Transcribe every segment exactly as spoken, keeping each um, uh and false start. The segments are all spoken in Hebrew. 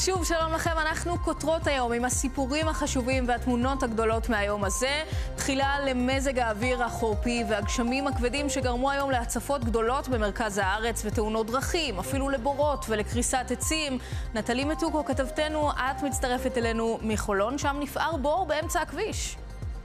שוב שלום לכם, אנחנו כותרות היום עם הסיפורים החשובים והתמונות הגדולות מהיום הזה. תחילה למזג האוויר החורפי והגשמים הכבדים שגרמו היום להצפות גדולות במרכז הארץ ותאונות דרכים, אפילו לבורות ולקריסת עצים. נטלי מתוקו כתבתנו, את מצטרפת אלינו מחולון, שם נפער בור באמצע הכביש.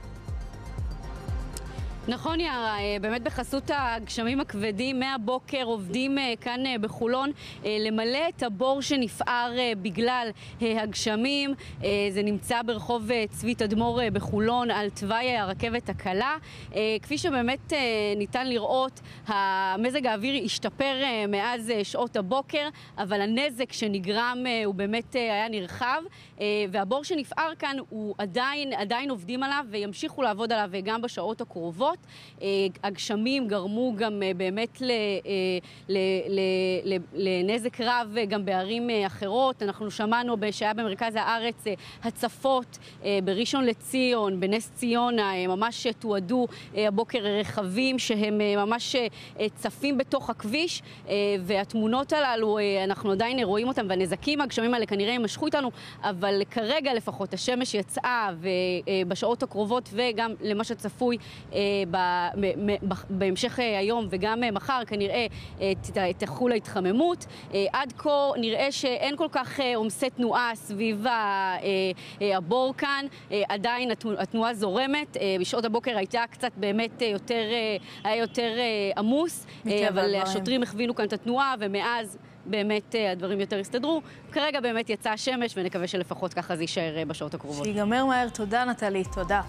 נכון יערה, באמת בחסות הגשמים הכבדים מהבוקר עובדים כאן בחולון למלא את הבור שנפער בגלל הגשמים. זה נמצא ברחוב צבי תדמור בחולון על תוואי הרכבת הקלה. כפי שבאמת ניתן לראות, המזג האוויר השתפר מאז שעות הבוקר, אבל הנזק שנגרם הוא באמת היה נרחב, והבור שנפער כאן הוא עדיין, עדיין עובדים עליו וימשיכו לעבוד עליו גם בשעות הקרובות. הגשמים גרמו גם באמת לנזק רב גם בערים אחרות. אנחנו שמענו שהיה במרכז הארץ הצפות בראשון לציון, בנס ציונה, ממש תועדו הבוקר רכבים שהם ממש צפים בתוך הכביש, והתמונות הללו אנחנו עדיין רואים אותם, והנזקים הגשמים האלה כנראה ימשכו איתנו, אבל כרגע לפחות השמש יצאה, ובשעות הקרובות וגם למה שצפוי בהמשך היום וגם מחר כנראה תחול ההתחממות. עד כה נראה שאין כל כך עומסי תנועה סביב הבור כאן, עדיין התנועה זורמת. בשעות הבוקר הייתה קצת באמת יותר, היה יותר עמוס, אבל השוטרים הכווינו כאן את התנועה ומאז באמת הדברים יותר הסתדרו. כרגע באמת יצא השמש ונקווה שלפחות ככה זה יישאר בשעות הקרובות. שיגמר מהר. תודה נטלי, תודה.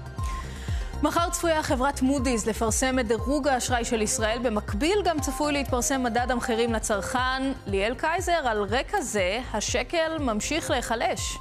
מחר צפויה חברת מודי'ס לפרסם את דירוג האשראי של ישראל. במקביל גם צפוי להתפרסם מדד המחירים לצרכן. ליאל קייזר, על רקע זה השקל ממשיך להיחלש.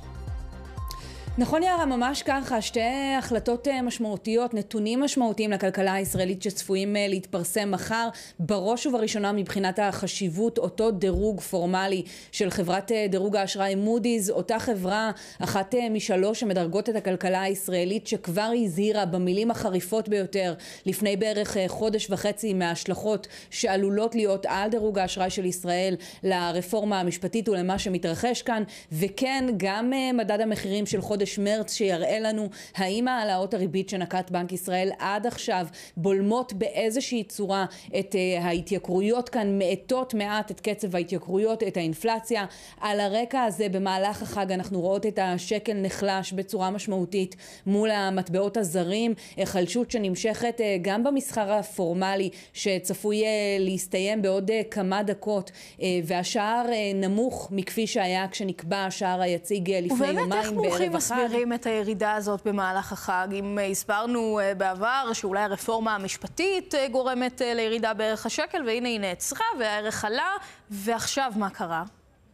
נכון יערה, ממש ככה, שתי החלטות משמעותיות, נתונים משמעותיים לכלכלה הישראלית שצפויים להתפרסם מחר, בראש ובראשונה מבחינת החשיבות, אותו דירוג פורמלי של חברת דירוג האשראי מודי'ס, אותה חברה, אחת משלוש שמדרגות את הכלכלה הישראלית, שכבר הזהירה במילים החריפות ביותר לפני בערך חודש וחצי מההשלכות שעלולות להיות על דירוג האשראי של ישראל לרפורמה המשפטית ולמה שמתרחש כאן, וכן גם מדד המחירים של חודש מרץ שיראה לנו האם העלאות הריבית שנקט בנק ישראל עד עכשיו בולמות באיזושהי צורה את uh, ההתייקרויות כאן, מעטות מעט את קצב ההתייקרויות, את האינפלציה. על הרקע הזה במהלך החג אנחנו רואות את השקל נחלש בצורה משמעותית מול המטבעות הזרים, חלשות שנמשכת uh, גם במסחר הפורמלי שצפוי uh, להסתיים בעוד uh, כמה דקות, uh, והשער uh, נמוך מכפי שהיה כשנקבע השער היציג uh, לפני יומיים בערב החג. מסבירים את הירידה הזאת במהלך החג? אם הסברנו בעבר שאולי הרפורמה המשפטית גורמת לירידה בערך השקל, והנה היא נעצרה והערך עלה, ועכשיו מה קרה?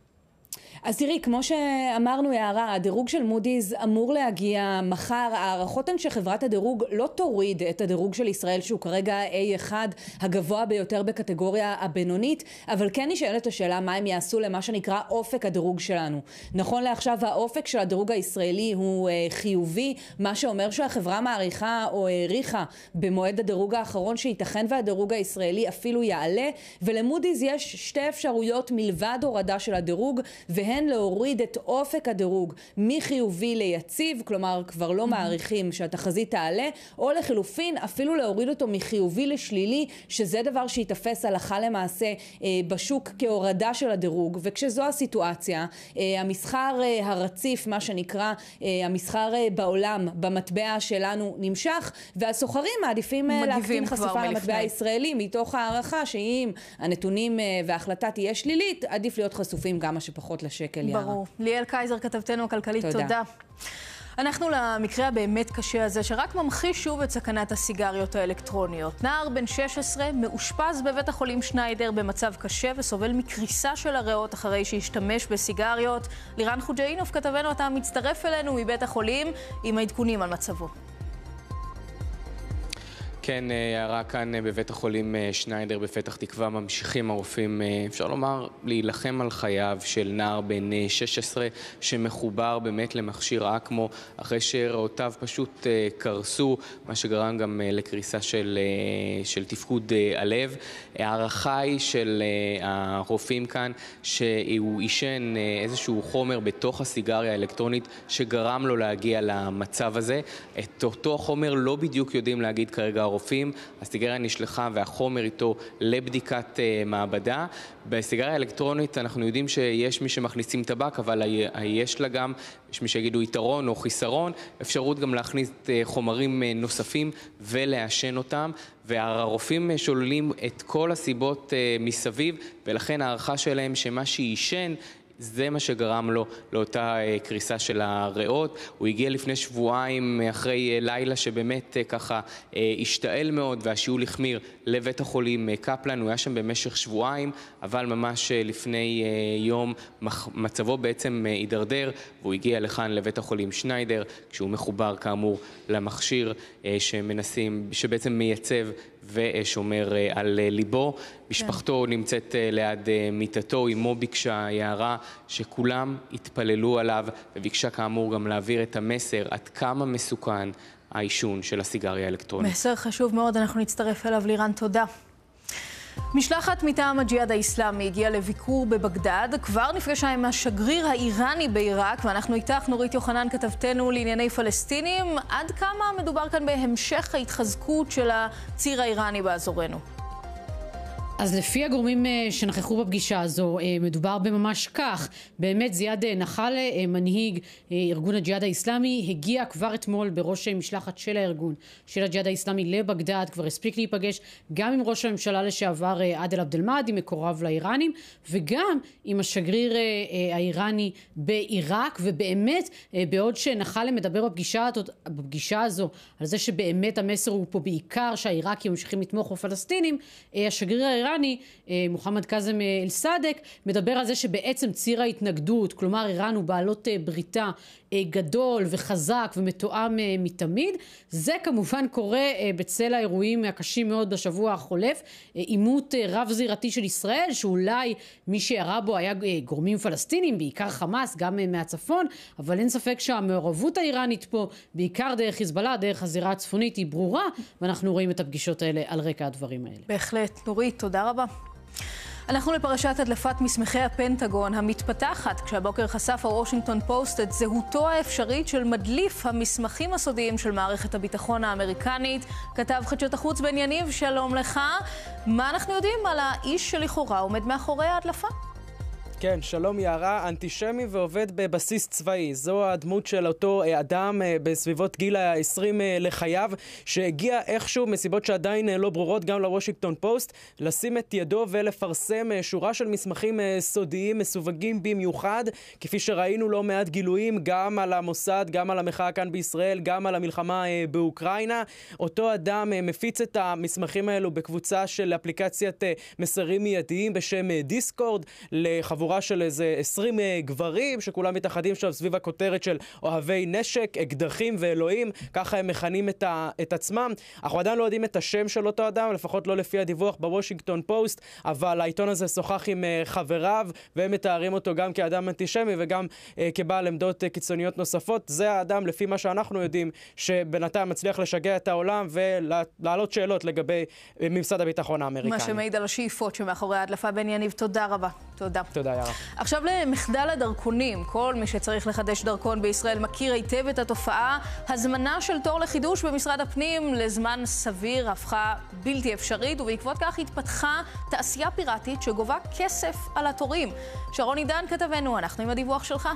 אז תראי, כמו שאמרנו יערה, הדירוג של מודי'ס אמור להגיע מחר. הערכות הן שחברת הדירוג לא תוריד את הדירוג של ישראל, שהוא כרגע איי אחת, הגבוה ביותר בקטגוריה הבינונית, אבל כן נשאלת השאלה מה הם יעשו למה שנקרא אופק הדירוג שלנו. נכון לעכשיו האופק של הדירוג הישראלי הוא אה, חיובי, מה שאומר שהחברה מעריכה או העריכה במועד הדירוג האחרון שייתכן והדירוג הישראלי אפילו יעלה, ולמודי'ס יש שתי אפשרויות מלבד הורדה של הדירוג, והן להוריד את אופק הדירוג מחיובי ליציב, כלומר כבר לא מעריכים שהתחזית תעלה, או לחילופין אפילו להוריד אותו מחיובי לשלילי, שזה דבר שיתפס הלכה למעשה אה, בשוק כהורדה של הדירוג. וכשזו הסיטואציה, אה, המסחר אה, הרציף, מה שנקרא אה, המסחר אה, בעולם במטבע שלנו נמשך, והסוחרים מעדיפים אה, להקטין חשיפה למטבע הישראלי, מתוך הערכה שאם הנתונים אה, וההחלטה תהיה שלילית, עדיף להיות חשופים גם מה שפחות לשקל. יערה. ברור. ליאל קייזר כתבתנו הכלכלית, תודה. תודה. אנחנו למקרה הבאמת קשה הזה, שרק ממחיש שוב את סכנת הסיגריות האלקטרוניות. נער בן שש עשרה מאושפז בבית החולים שניידר במצב קשה וסובל מקריסה של הריאות אחרי שהשתמש בסיגריות. לירן חוג'אינוף כתבנו, אתה מצטרף אלינו מבית החולים עם העדכונים על מצבו. כן, הערה כאן בבית החולים שניידר בפתח תקווה, ממשיכים הרופאים, אפשר לומר, להילחם על חייו של נער בן שש עשרה שמחובר באמת למכשיר אקמו, אחרי שריאותיו פשוט קרסו, מה שגרם גם לקריסה של, של תפקוד הלב. הערכה היא של הרופאים כאן שהוא עישן איזשהו חומר בתוך הסיגריה האלקטרונית שגרם לו להגיע למצב הזה. את אותו חומר לא בדיוק יודעים להגיד כרגע הרופאים. הסיגריה נשלחה והחומר איתו לבדיקת מעבדה. בסיגריה האלקטרונית אנחנו יודעים שיש מי שמכניסים טבק, אבל יש לה גם, יש מי שיגידו יתרון או חיסרון, אפשרות גם להכניס חומרים נוספים ולעשן אותם, והרופאים שוללים את כל הסיבות מסביב, ולכן הערכה שלהם שמה שישן זה מה שגרם לו לאותה קריסה של הריאות. הוא הגיע לפני שבועיים אחרי לילה שבאמת ככה השתעל מאוד והשיעול החמיר לבית החולים קפלן. הוא היה שם במשך שבועיים, אבל ממש לפני יום מצבו בעצם הידרדר והוא הגיע לכאן לבית החולים שניידר כשהוא מחובר כאמור למכשיר שמנסים, שבעצם מייצב ושומר על ליבו. משפחתו נמצאת ליד מיטתו, אמו ביקשה הערה שכולם התפללו עליו וביקשה כאמור גם להעביר את המסר עד כמה מסוכן העישון של הסיגריה האלקטרונית. מסר חשוב מאוד, אנחנו נצטרף אליו. לירן, תודה. משלחת מטעם הג'יהאד האיסלאמי הגיעה לביקור בבגדד, כבר נפגשה עם השגריר האיראני בעיראק, ואנחנו איתך נורית יוחנן כתבתנו לענייני פלסטינים. עד כמה מדובר כאן בהמשך ההתחזקות של הציר האיראני באזורנו? אז לפי הגורמים שנכחו בפגישה הזו, מדובר בממש כך. באמת זיאד נחאלה, מנהיג ארגון הג'יהאד האיסלאמי, הגיע כבר אתמול בראש משלחת של הארגון של הג'יהאד האיסלאמי לבגדד, כבר הספיק להיפגש גם עם ראש הממשלה לשעבר עאדל עבד אל-מהדי, מקורב לאיראנים, וגם עם השגריר האיראני בעיראק. ובאמת, בעוד שנחאלה מדבר בפגישה, בפגישה הזו על זה שבאמת המסר הוא פה בעיקר שהעיראקים ממשיכים לתמוך בפלסטינים, השגריר האיראני מוחמד קאזם אל סדק מדבר על זה שבעצם ציר ההתנגדות, כלומר איראן הוא בעלות בריתה גדול וחזק ומתואם מתמיד. זה כמובן קורה בצל האירועים הקשים מאוד בשבוע החולף, עימות רב זירתי של ישראל שאולי מי שירה בו היה גורמים פלסטינים, בעיקר חמאס, גם מהצפון, אבל אין ספק שהמעורבות האיראנית פה, בעיקר דרך חיזבאללה, דרך הזירה הצפונית, היא ברורה, ואנחנו רואים את הפגישות האלה על רקע הדברים האלה. בהחלט. נורית, תודה רבה. אנחנו לפרשת הדלפת מסמכי הפנטגון המתפתחת, כשהבוקר חשף הוושינגטון פוסט את זהותו האפשרית של מדליף המסמכים הסודיים של מערכת הביטחון האמריקנית. כתב חדשות החוץ בן יניב, שלום לך. מה אנחנו יודעים על האיש שלכאורה עומד מאחורי ההדלפה? כן, שלום יערה, אנטישמי ועובד בבסיס צבאי. זו הדמות של אותו אדם בסביבות גיל ה-עשרים לחייו, שהגיע איכשהו מסיבות שעדיין לא ברורות גם לוושינגטון פוסט, לשים את ידו ולפרסם שורה של מסמכים סודיים מסווגים במיוחד, כפי שראינו לא מעט גילויים גם על המוסד, גם על המחאה כאן בישראל, גם על המלחמה באוקראינה. אותו אדם מפיץ את המסמכים האלו בקבוצה של אפליקציית מסרים מיידיים בשם דיסקורד, לחבורה של איזה עשרים גברים שכולם מתאחדים שם סביב הכותרת של אוהבי נשק, אקדחים ואלוהים, ככה הם מכנים את, ה, את עצמם. אנחנו עדיין לא יודעים את השם של אותו אדם, לפחות לא לפי הדיווח בוושינגטון פוסט, אבל העיתון הזה שוחח עם חבריו והם מתארים אותו גם כאדם אנטישמי וגם כבעל עמדות קיצוניות נוספות. זה האדם לפי מה שאנחנו יודעים שבינתיים מצליח לשגע את העולם ולהעלות שאלות לגבי ממסד הביטחון האמריקני. מה שמעיד על השאיפות שמאחורי ההדלפה. בן יניב, תודה רבה. תודה. תודה יערה. עכשיו למחדל הדרכונים. כל מי שצריך לחדש דרכון בישראל מכיר היטב את התופעה. הזמנה של תור לחידוש במשרד הפנים לזמן סביר הפכה בלתי אפשרית, ובעקבות כך התפתחה תעשייה פיראטית שגובה כסף על התורים. שרון עידן כתבנו, אנחנו עם הדיווח שלך.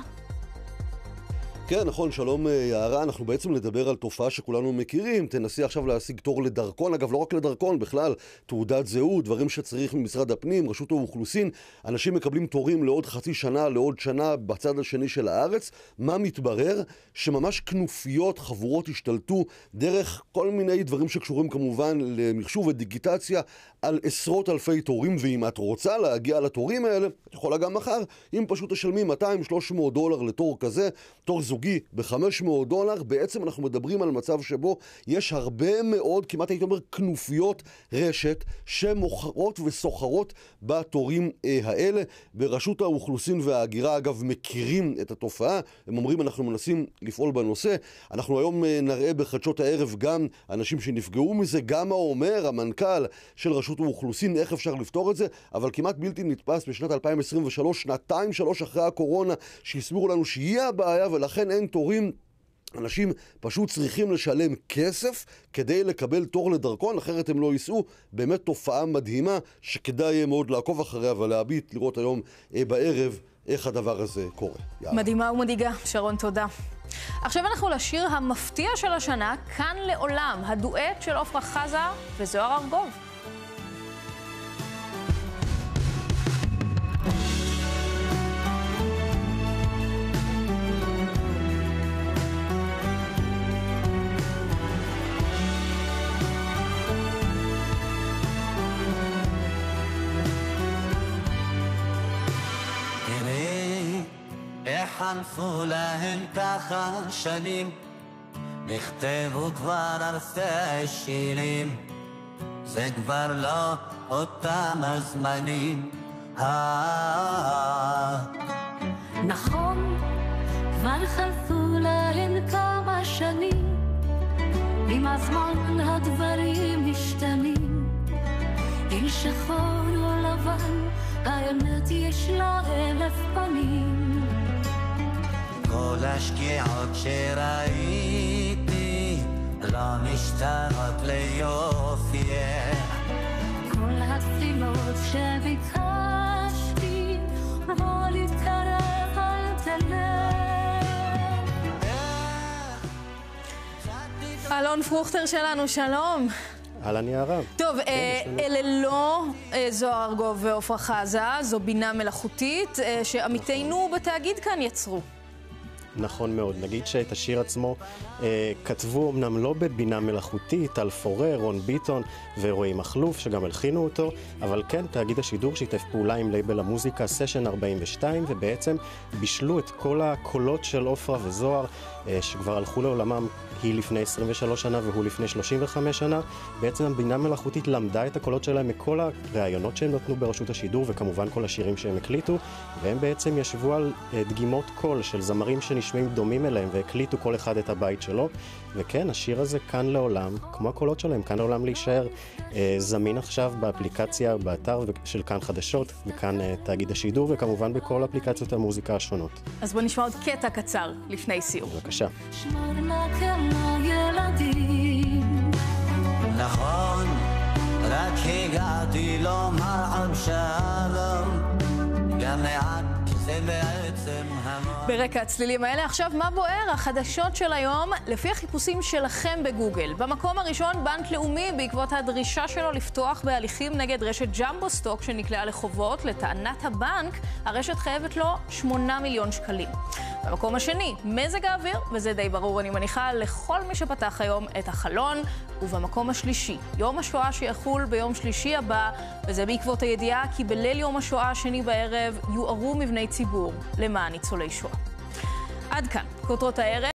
כן, נכון, שלום יערה, אנחנו בעצם נדבר על תופעה שכולנו מכירים. תנסי עכשיו להשיג תור לדרכון, אגב לא רק לדרכון, בכלל תעודת זהות, דברים שצריך ממשרד הפנים, רשות האוכלוסין. אנשים מקבלים תורים לעוד חצי שנה, לעוד שנה בצד השני של הארץ. מה מתברר? שממש כנופיות, חבורות השתלטו דרך כל מיני דברים שקשורים כמובן למחשוב ודיגיטציה על עשרות אלפי תורים, ואם את רוצה להגיע לתורים האלה, את יכולה גם מחר, אם פשוט תשלמי מאתיים שלוש מאות דולר לתור כזה, תור זוגי זוגי ב-חמש מאות דולר, בעצם אנחנו מדברים על מצב שבו יש הרבה מאוד, כמעט הייתי אומר, כנופיות רשת שמוכרות וסוחרות בתורים אה, האלה. ברשות האוכלוסין וההגירה, אגב, מכירים את התופעה. הם אומרים, אנחנו מנסים לפעול בנושא. אנחנו היום אה, נראה בחדשות הערב גם אנשים שנפגעו מזה, גם האומר, המנכ"ל של רשות האוכלוסין, איך אפשר לפתור את זה, אבל כמעט בלתי נתפס בשנת אלפיים עשרים ושלוש, שנתיים שלוש אחרי הקורונה, שהסבירו לנו שהיא הבעיה ולכן אין תורים. אנשים פשוט צריכים לשלם כסף כדי לקבל תור לדרכון, אחרת הם לא ייסעו. באמת תופעה מדהימה שכדאי מאוד לעקוב אחריה ולהביט, לראות היום בערב איך הדבר הזה קורה. יאללה. מדהימה ומדאיגה. שרון, תודה. עכשיו אנחנו לשיר המפתיע של השנה, כאן לעולם, הדואט של עופרה חזה וזוהר ארגוב. חלפו להם ככה שנים, נכתבו כבר אלפי שירים, זה כבר לא אותם הזמנים. נכון, כבר חלפו להם כמה שנים, עם הזמן הדברים משתנים, אם שחור או לבן, האמת יש לה אלף פנים. כל השקיעות שראיתי לא משתנות ליופייך, כל התפילות שביקשתי בוא להתקרב אל תלך. אלון פרוכטר שלנו, שלום. אהלן יערה. טוב, אלה לא זוהר ארגוב ועופרה חזה, זו בינה מלאכותית שעמיתינו בתאגיד כאן יצרו. נכון מאוד. נגיד שאת השיר עצמו אה, כתבו אמנם לא בבינה מלאכותית, על פורר, רון ביטון ורועי מחלוף שגם הלחינו אותו, אבל כן, תאגיד השידור שיתף פעולה עם לייבל המוזיקה סשן ארבעים ושתיים, ובעצם בישלו את כל הקולות של עופרה וזוהר אה, שכבר הלכו לעולמם, היא לפני עשרים ושלוש שנה והוא לפני שלושים וחמש שנה. בעצם הבינה מלאכותית למדה את הקולות שלהם מכל הראיונות שהם נתנו ברשות השידור, וכמובן כל השירים שהם הקליטו, והם בעצם ישבו על אה, דגימות קול של זמרים שנשמעים דומים אליהם והקליטו כל אחד את הבית שלו. וכן, השיר הזה כאן לעולם, כמו הקולות שלהם, כאן לעולם להישאר, אה, זמין עכשיו באפליקציה, באתר של כאן חדשות וכאן אה, תאגיד השידור, וכמובן בכל אפליקציות המוזיקה השונות. אז בוא נשמע עוד קטע קצר לפני סיום. בבקשה. נכון, רק הגעתי לומר עם שלום, גם מעט זה בעצם המון. ברקע הצלילים האלה, עכשיו מה בוער? החדשות של היום, לפי החיפושים שלכם בגוגל. במקום הראשון, בנק לאומי, בעקבות הדרישה שלו לפתוח בהליכים נגד רשת ג'מבו סטוק שנקלעה לחובות. לטענת הבנק, הרשת חייבת לו שמונה מיליון שקלים. במקום השני, מזג האוויר, וזה די ברור אני מניחה לכל מי שפתח היום את החלון. ובמקום השלישי, יום השואה שיחול ביום שלישי הבא, וזה בעקבות הידיעה כי בליל יום השואה השני בערב יוארו מבני ציבור למען ניצולי שואה. עד כאן, כותרות הערב.